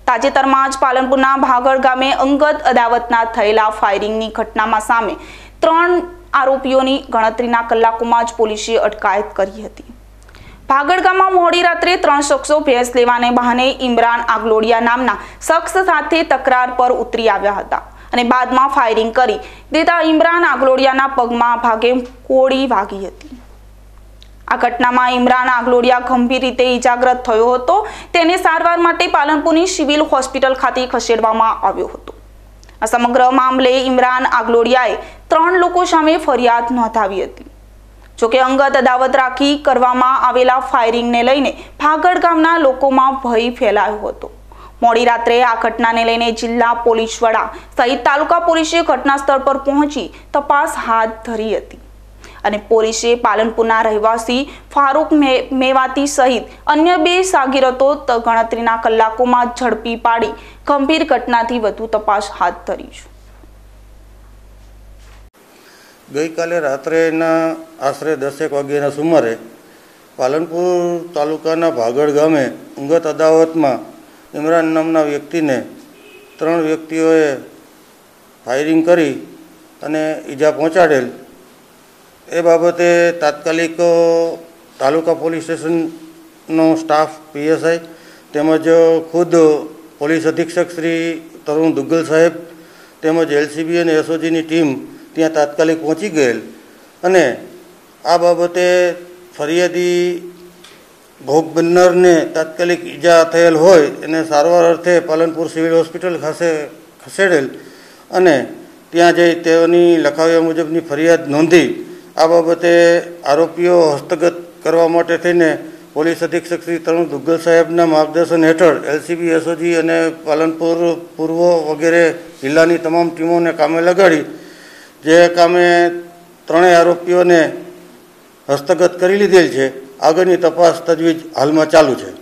તાજેતરમાં જ પાલનપુરના ભાગળ ગામે અંગત અદાવતના થયેલા ફાયરિંગની ઘટનામાં સામે 3 આરોપીઓની ગણતરીના કલાકોમાં જ પોલીસે અટકાયત કરી હતી। ભાગળ ગામમાં મોડી રાત્રે 3 શખ્સો ભેંસ લેવાને બહાને ઇમરાન આગલોડિયા નામના શખ્સ સાથે તકરાર પર ઉતરી આવ્યા હતા અને બાદમાં ફાયરિંગ કરી દેતા ઇમરાન આગલોડિયાના પગમાં ભાગે ગોળી વાગી હતી। આ ઘટનામાં ઇમરાન આગલોડિયા ગંભીર રીતે ઇજાગ્રસ્ત થયો હતો। તેને સારવાર માટે પાલનપુરની સિવિલ હોસ્પિટલ ખાતે ખસેડવામાં આવ્યો હતો। આ સમગ્ર મામલે ઇમરાન આગલોડિયાએ 3 લોકો સામે ફરિયાદ નોંધાવી હતી। જોકે અંગત અદાવત રાખી કરવામાં આવેલા ફાયરિંગને લઈને ભાગળ ગામના લોકોમાં ભય ફેલાયો હતો। મોડી રાત્રે આ ઘટનાને લઈને જિલ્લા પોલીસ વડા સહિત તાલુકા પોલીસે ઘટના સ્થળ પર પહોંચી તપાસ હાથ ધરી હતી અને પોલીસે પાલનપુરના રહેવાસી ફારૂક મેવાતી સહિત અન્ય 2 સાગીરતો ગણતરીના કલાકોમાં ઝડપી પાડી ગંભીર ઘટનાથી વધુ તપાસ હાથ ધરી છે। ગઈકાલે રાત્રેના આશરે 10 વાગ્યાના સુમારે પાલનપુર તાલુકાના ભાગળ ગામે અંગત અદાવતમાં ઇમરાન નામના વ્યક્તિને 3 વ્યક્તિઓએ ફાયરિંગ કરી અને ઈજા પહોંચાડેલ। એ બાબતે તાત્કાલિક તાલુકા પોલીસ સ્ટેશનનો સ્ટાફ પીએસઆઈ તેમજ ખુદ પોલીસ અધિક્ષક શ્રી તરુણ દુગ્ગલ સાહેબ તેમજ એલસીબી અને એસઓજીની ટીમ ત્યાં તાત્કાલિક પહોંચી ગયેલ અને આ બાબતે ફરિયાદી ભોગ બનનારને તાત્કાલિક ઈજા થયેલ હોય એને સારવાર અર્થે પાલનપુર સિવિલ હોસ્પિટલ ખાતે ખસેડેલ અને ત્યાં જઈ તેઓની લખાવ્યા મુજબની ફરિયાદ નોંધી આ બાબતે આરોપીઓ હસ્તગત કરવા માટે થઈને પોલીસ અધિક્ષક શ્રી તરુણ દુગ્ગલ સાહેબના માર્ગદર્શન હેઠળ એલસીબી એસઓજી અને પાલનપુર પૂર્વ વગેરે જિલ્લાની તમામ ટીમોને કામે લગાડી જે કામે 3 આરોપીઓને હસ્તગત કરી લીધેલ છે। આગળની તપાસ તજવીજ હાલમાં ચાલુ છે।